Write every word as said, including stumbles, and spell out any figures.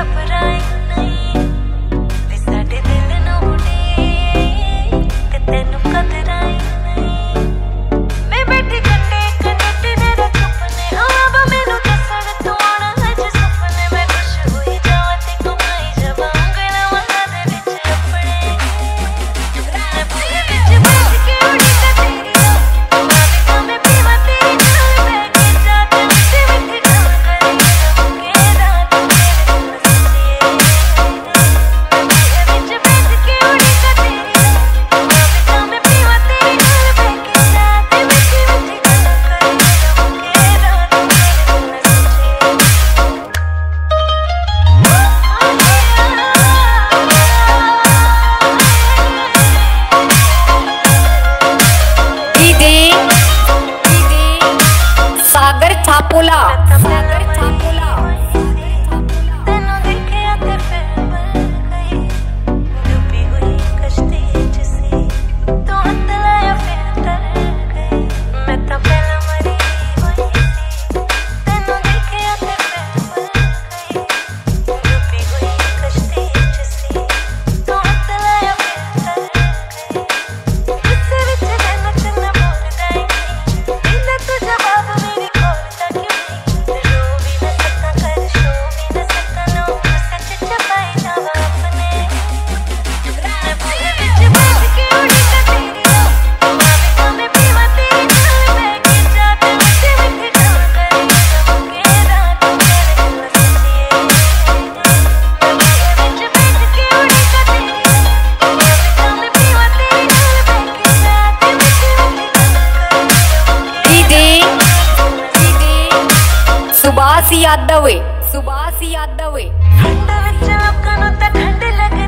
सागर छापोला सागर छापोला तेनों देखिया ते फिर बन गई डूबी हुई कश्ती जिसी तू हाथ लाया फिर तर गई मैं तो पहला मरी हुई सी तेनों देखिया ते फिर बन गई डूबी हुई कश्ती जिसी तू हाथ लाया फिर तर गई गुस्से विच रहना चलना बोल गई इंदा तू जवाब मेरी खोलता क्यों रो भी न सकता कर शो भी न सकता नो सच छपाई जावा अपने मैं बुहे विच बैठ के उड़ी का तेरी मावे में पीवा तेरी नाल बैठ के जाते मिठी मिठी गल करी सबके रात मेरे दिल सचिए मैं बुहे विच बैठ के उड़ी का तेरी मावे में पीवा तेरी नाल बैठ के जाते मिठी मिठी गल करी दीदी दीदी सुभाष यादव सुभाष यादव ठंड विच लोकां नूं तां ठंड लगे